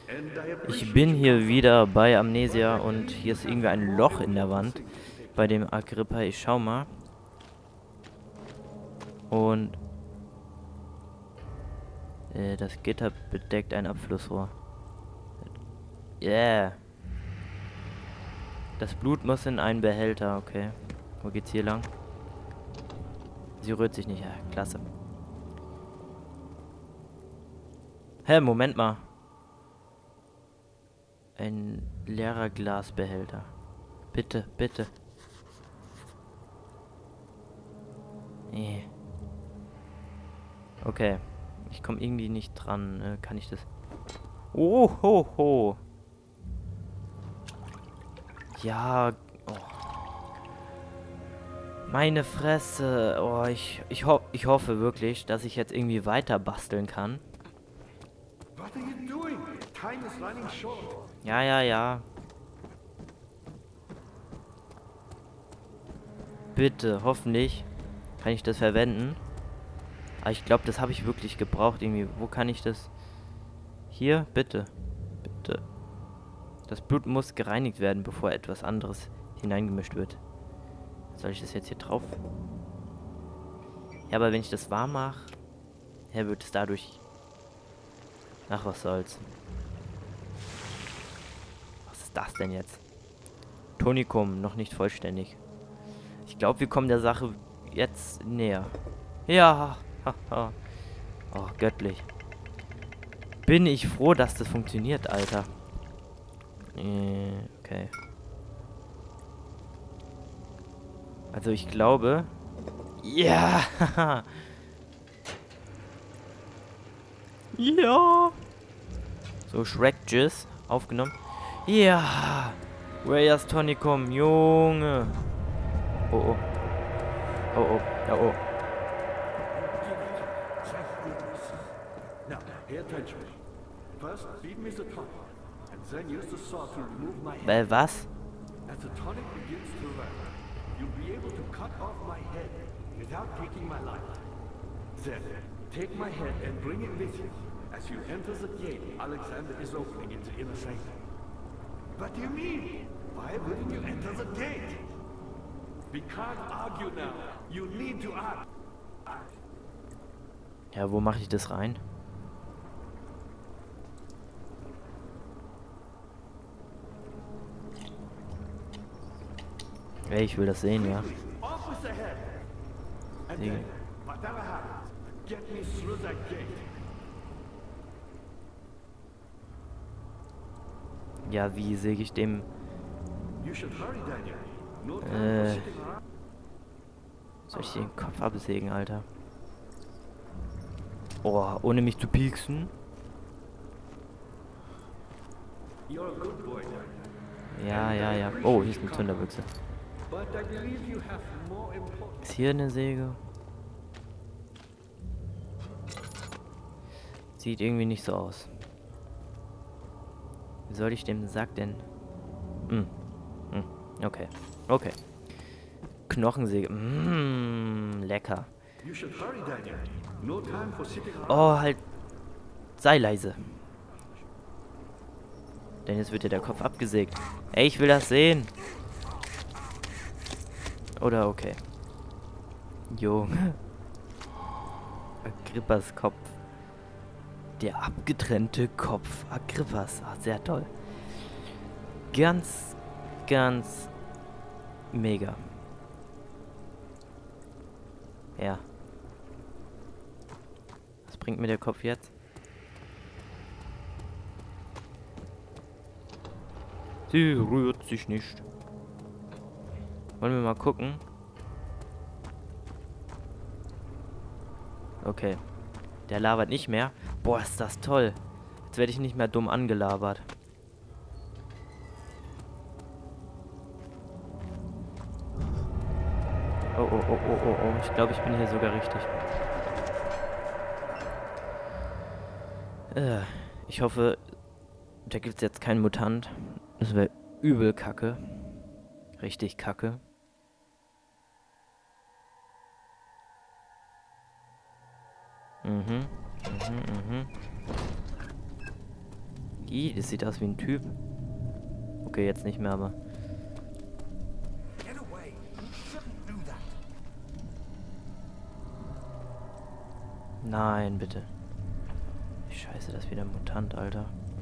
Ich bin hier wieder bei Amnesia und hier ist irgendwie ein Loch in der Wand bei dem Agrippa. Ich schau mal. Und das Gitter bedeckt ein Abflussrohr. Yeah. Das Blut muss in einen Behälter, okay. Wo geht's hier lang? Sie rührt sich nicht, ja, klasse. Hä, Moment mal. Ein leerer Glasbehälter. Bitte, bitte. Nee. Okay. Ich komme irgendwie nicht dran. Kann ich das... Oh, ho, ho. Ja. Oh. Meine Fresse. Oh, ich hoffe wirklich, dass ich jetzt irgendwie weiter basteln kann. Ja, ja, ja. Bitte, hoffentlich kann ich das verwenden. Aber ich glaube, das habe ich wirklich gebraucht irgendwie. Wo kann ich das... Hier, bitte. Bitte. Das Blut muss gereinigt werden, bevor etwas anderes hineingemischt wird. Soll ich das jetzt hier drauf? Ja, aber wenn ich das warm mache, ja, wird es dadurch... Ach, was soll's. Was ist das denn jetzt? Tonikum, noch nicht vollständig. Ich glaube, wir kommen der Sache jetzt näher. Ja, haha. Oh, göttlich. Bin ich froh, dass das funktioniert, Alter. Okay. Also ich glaube... Ja! Ja! So, Shrek-Jizz aufgenommen. Ja! Reyes Tonicum, Junge! Oh, oh. Oh, oh. Ja, oh. Was? As the tonic begins to run, you'll be able to cut off my head without taking my life. Then, take my head and bring it with you. As you enter the gate, Alexander is opening into inner sanctum. What do you mean? Why wouldn't you enter the gate? We can't argue now. You need to act. Ja, wo mache ich das rein? Ey, ich will das sehen, ja. Segen. Ja, wie säge ich dem... Soll ich den Kopf absägen, Alter? Oh, ohne mich zu pieksen? Ja, ja, ja. Oh, hier ist eine Thunderbüchse. Ist hier eine Säge? Sieht irgendwie nicht so aus. Wie soll ich dem Sack denn... Okay. Okay. Knochensäge. Lecker. Oh, halt. Sei leise. Denn jetzt wird dir der Kopf abgesägt. Ey, ich will das sehen. Oder okay. Junge. Agrippas Kopf. Der abgetrennte Kopf Agrippas. Ach, sehr toll. Ganz, ganz mega. Ja. Was bringt mir der Kopf jetzt? Sie rührt sich nicht. Wollen wir mal gucken? Okay. Der labert nicht mehr. Boah, ist das toll. Jetzt werde ich nicht mehr dumm angelabert. Oh, oh, oh, oh, oh, oh. Ich glaube, ich bin hier sogar richtig. Ich hoffe, da gibt es jetzt keinen Mutant. Das wäre übel kacke. Richtig kacke. Das sieht aus wie ein Typ. Okay, jetzt nicht mehr, aber... Get away. You shouldn't do that. Nein, bitte. Scheiße, das ist wieder ein Mutant, Alter.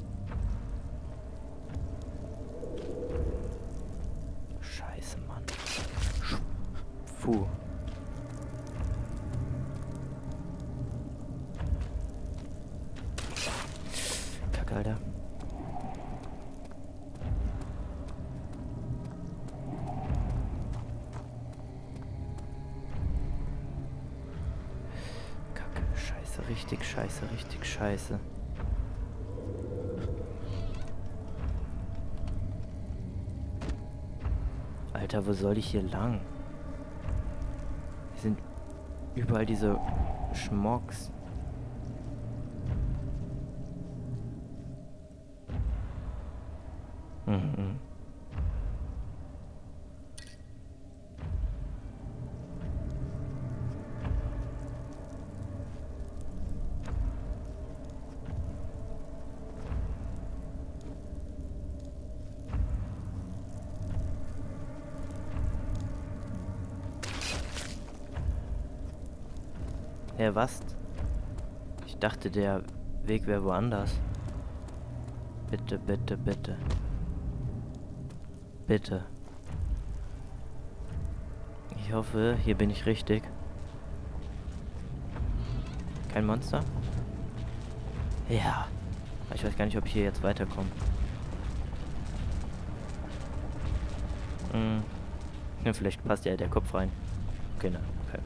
Scheiße, Mann. Puh. Kacke, Alter. Kacke, scheiße, richtig scheiße, richtig scheiße. Alter, wo soll ich hier lang? Hier sind überall diese Schmocks. Mhm. Was? Ich dachte, der Weg wäre woanders. Bitte, bitte, bitte. Bitte. Ich hoffe, hier bin ich richtig. Kein Monster? Ja. Ich weiß gar nicht, ob ich hier jetzt weiterkomme. Ja, vielleicht passt ja der Kopf rein. Okay, na, okay.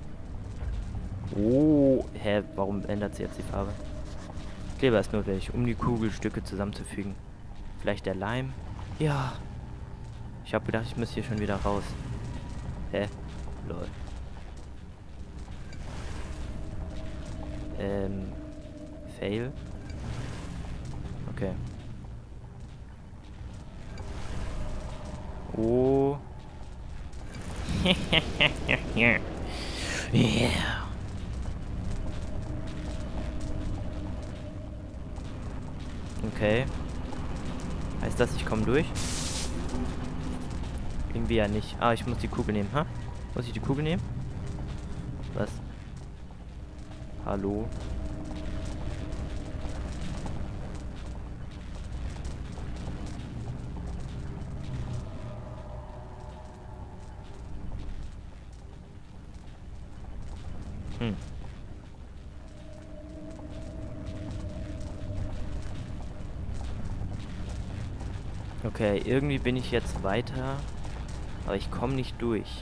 Oh, hä, warum ändert sie jetzt die Farbe? Kleber ist notwendig, um die Kugelstücke zusammenzufügen. Vielleicht der Leim? Ja. Ich habe gedacht, ich müsste hier schon wieder raus. Hä? Lol. Fail? Okay. Oh. Yeah. Okay. Heißt das, ich komme durch? Irgendwie ja nicht. Ah, ich muss die Kugel nehmen, ha? Muss ich die Kugel nehmen? Was? Hallo? Okay, irgendwie bin ich jetzt weiter, aber ich komme nicht durch.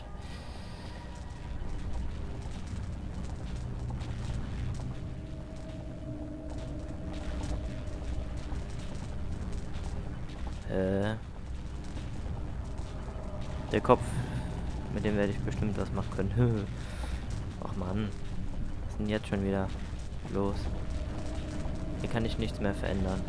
Der Kopf, mit dem werde ich bestimmt was machen können. Ach Mann, was ist denn jetzt schon wieder los? Hier kann ich nichts mehr verändern.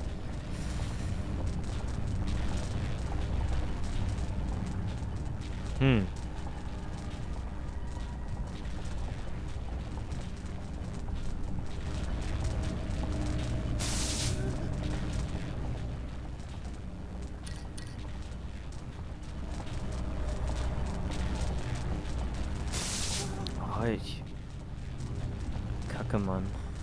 Oh, Kacke, Mann.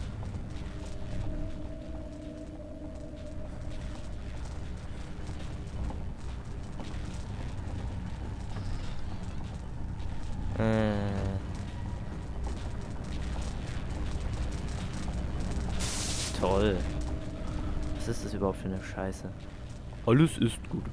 Toll. Was ist das überhaupt für eine Scheiße? Alles ist gut.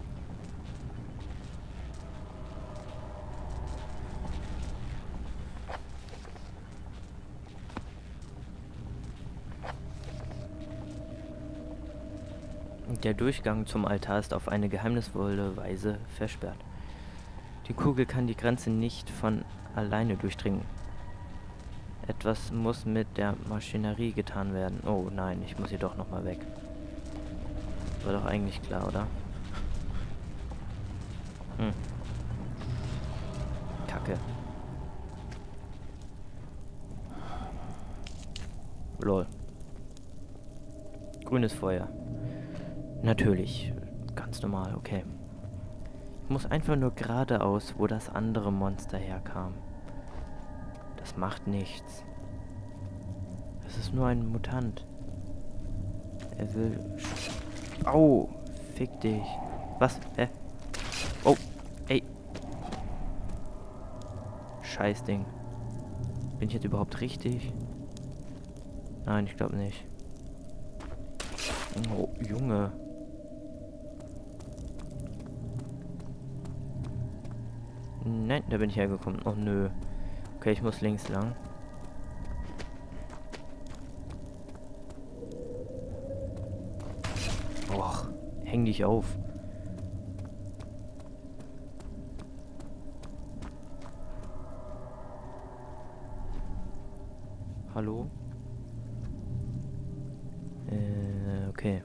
Der Durchgang zum Altar ist auf eine geheimnisvolle Weise versperrt. Die Kugel kann die Grenze nicht von alleine durchdringen. Etwas muss mit der Maschinerie getan werden. Oh nein, ich muss hier doch nochmal weg. War doch eigentlich klar, oder? Kacke. Lol. Grünes Feuer. Natürlich. Ganz normal, okay. Ich muss einfach nur geradeaus, wo das andere Monster herkam. Das macht nichts. Es ist nur ein Mutant. Er will... Au! Fick dich. Was? Hä? Oh! Ey! Scheißding. Bin ich jetzt überhaupt richtig? Nein, ich glaube nicht. Oh, Junge. Nein, da bin ich hergekommen. Oh, nö. Okay, ich muss links lang. Och, häng dich auf. Hallo? Okay.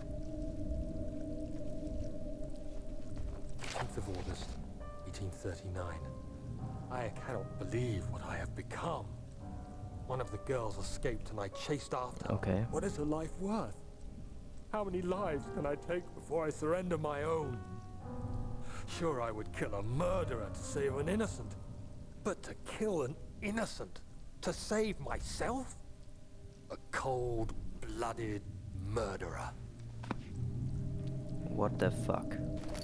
10th of August, 1839. I cannot believe what I have become. One of the girls escaped and I chased after her. Okay. What is her life worth? How many lives can I take before I surrender my own? Sure, I would kill a murderer to save an innocent. But to kill an innocent to save myself? A cold-blooded murderer. What the fuck?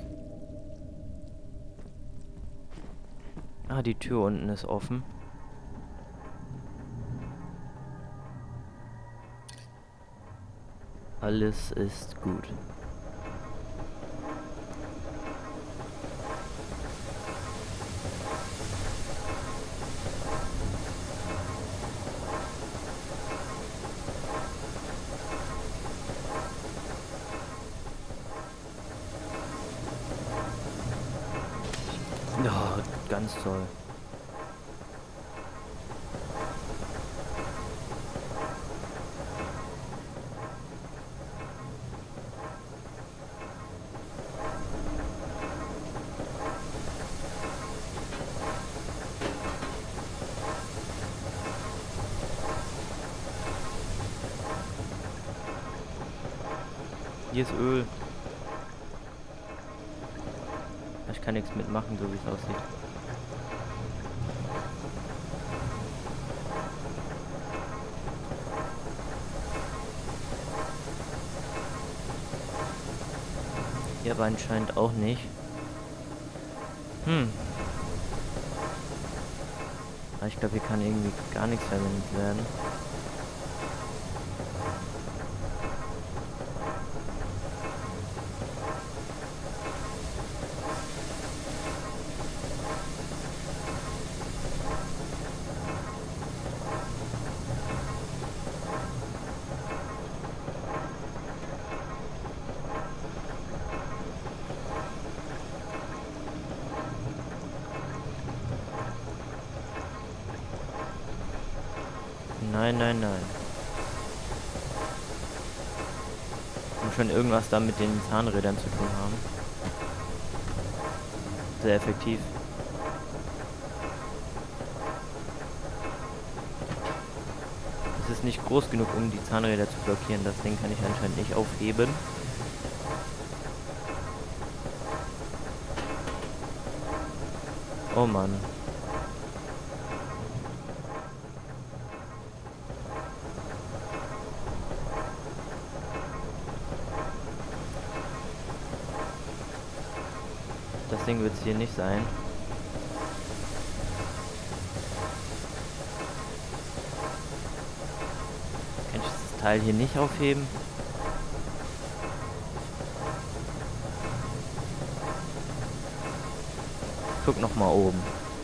Ah, die Tür unten ist offen. Alles ist gut. Ja, ganz toll. Hier ist Öl. Ich kann nichts mitmachen, so wie es aussieht. Hier aber anscheinend auch nicht. Aber ich glaube, hier kann irgendwie gar nichts verwendet werden. Nein, nein, nein. Muss schon irgendwas da mit den Zahnrädern zu tun haben. Sehr effektiv. Es ist nicht groß genug, um die Zahnräder zu blockieren. Das Ding kann ich anscheinend nicht aufheben. Oh Mann. Das Ding wird es hier nicht sein. Kann ich das Teil hier nicht aufheben? Guck noch mal oben.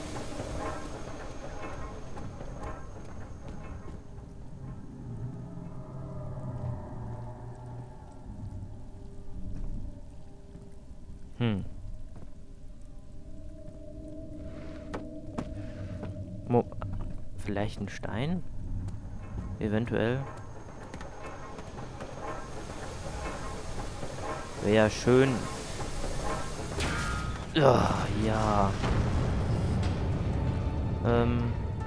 Vielleicht ein Stein? Eventuell. Wäre ja schön. Oh, ja.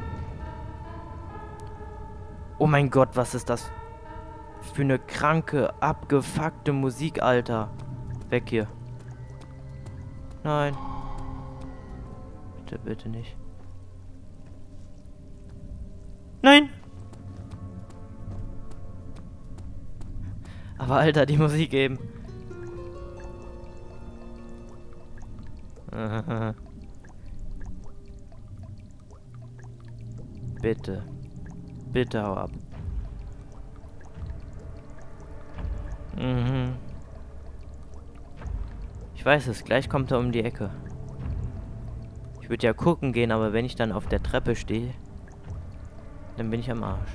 Oh mein Gott, was ist das für eine kranke abgefuckte Musik, Alter. Weg hier. Nein. Bitte, bitte nicht. Nein! Aber Alter, die Musik eben. Bitte. Bitte hau ab. Mhm. Ich weiß es, gleich kommt er um die Ecke. Ich würde ja gucken gehen, aber wenn ich dann auf der Treppe stehe, dann bin ich am Arsch.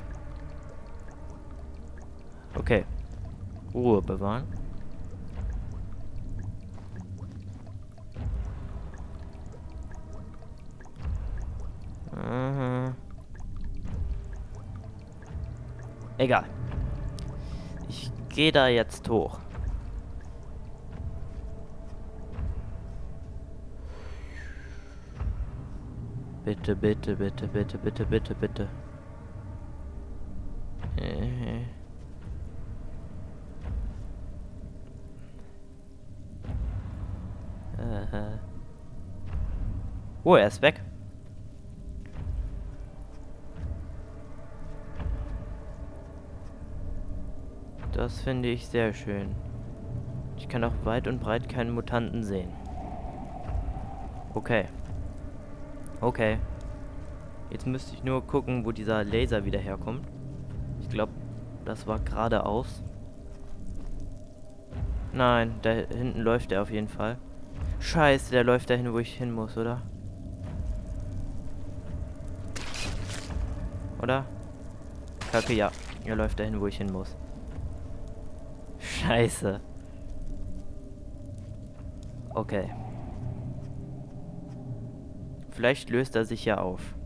Okay. Ruhe bewahren. Mhm. Egal. Ich gehe da jetzt hoch. Bitte, bitte, bitte, bitte, bitte, bitte, bitte. Oh, er ist weg. Das finde ich sehr schön. Ich kann auch weit und breit keinen Mutanten sehen. Okay. Okay. Jetzt müsste ich nur gucken, wo dieser Laser wieder herkommt. Ich glaube, das war geradeaus. Nein, da hinten läuft er auf jeden Fall. Scheiße, der läuft dahin, wo ich hin muss, oder? Oder? Kacke, ja. Er läuft dahin, wo ich hin muss. Scheiße. Okay. Vielleicht löst er sich ja auf.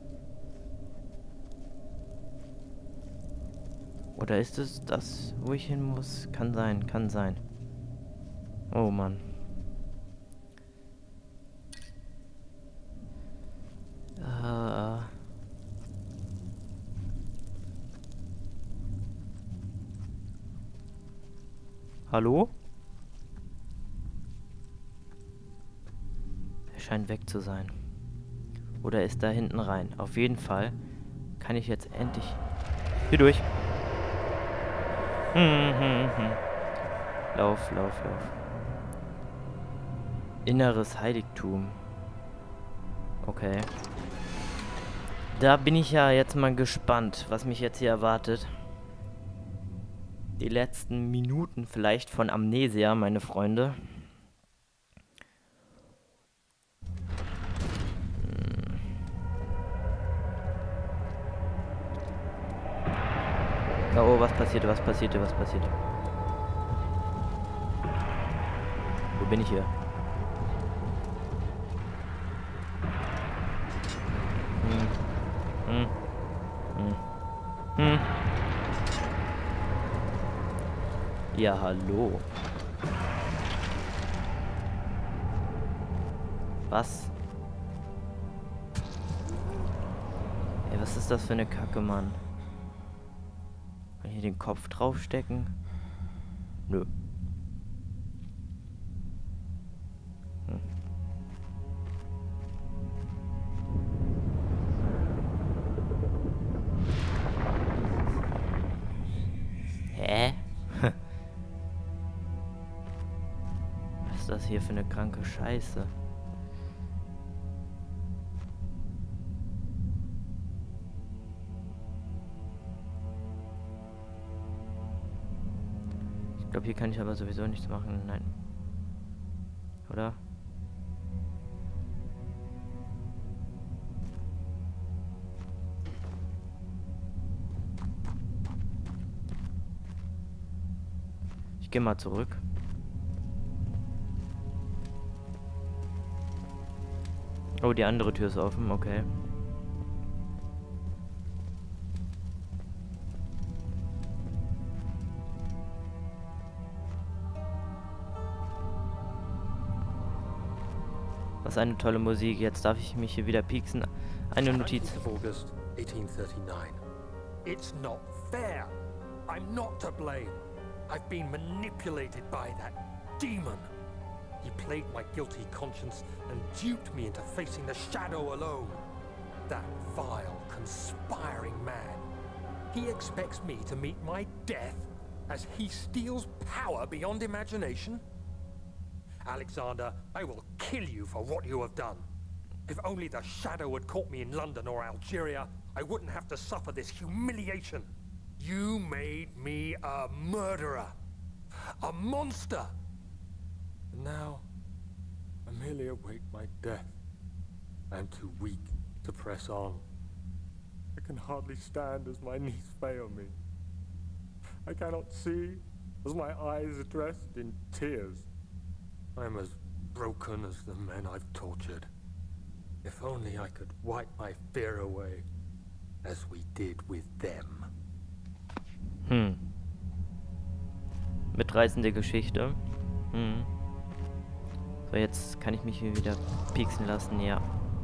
Oder ist es das, wo ich hin muss? Kann sein, kann sein. Oh Mann. Hallo? Er scheint weg zu sein. Oder ist da hinten rein. Auf jeden Fall kann ich jetzt endlich hier durch. Lauf, lauf, lauf. Inneres Heiligtum. Okay. Da bin ich ja jetzt mal gespannt, was mich jetzt hier erwartet. Die letzten Minuten vielleicht von Amnesia, meine Freunde. Oh, was passierte, was passierte, was passierte? Wo bin ich hier? Ja, hallo. Was? Ey, was ist das für eine Kacke, Mann? Kann ich hier den Kopf draufstecken? Nö. Hä? Was ist das hier für eine kranke Scheiße? Ich glaube, hier kann ich aber sowieso nichts machen. Nein. Oder? Ich gehe mal zurück. Oh, die andere Tür ist offen, okay. Was eine tolle Musik. Jetzt darf ich mich hier wieder pieksen. Eine Notiz. 19th of August, 1839. It's not fair. I'm not to blame. I've been manipulated by that demon. He played my guilty conscience and duped me into facing the shadow alone. That vile, conspiring man. He expects me to meet my death as he steals power beyond imagination? Alexander, I will kill you for what you have done. If only the shadow had caught me in London or Algeria, I wouldn't have to suffer this humiliation. You made me a murderer. A monster. And now, I merely await my death. I am too weak to press on. I can hardly stand as my knees fail me. I cannot see as my eyes are dressed in tears. I am as broken as the men I've tortured. If only I could wipe my fear away, as we did with them. Mitreißende Geschichte. So, jetzt kann ich mich hier wieder pieksen lassen, ja.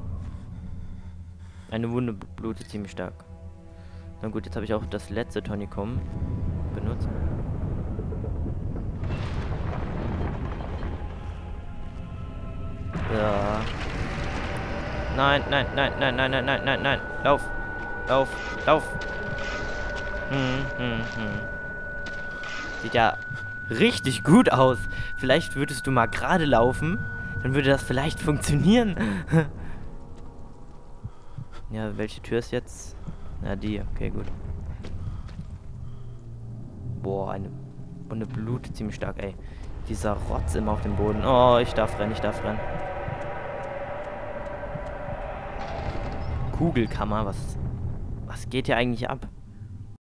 Eine Wunde blutet ziemlich stark. Na gut, jetzt habe ich auch das letzte Tonikum benutzt. Ja. Nein, nein, nein, nein, nein, nein, nein, nein, nein. Lauf. Lauf. Lauf. Sieht ja richtig gut aus. Vielleicht würdest du mal gerade laufen. Dann würde das vielleicht funktionieren. Ja, welche Tür ist jetzt? Na, die. Okay, gut. Boah, eine Wunde blutet ziemlich stark, ey. Dieser Rotz immer auf dem Boden. Oh, ich darf rennen, ich darf rennen. Kugelkammer, was geht hier eigentlich ab?